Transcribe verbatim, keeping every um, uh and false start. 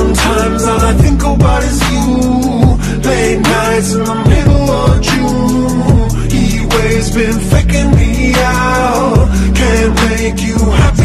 Sometimes all I think about is you. Late nights in the middle of June. He waves been faking me out. Can't make you happy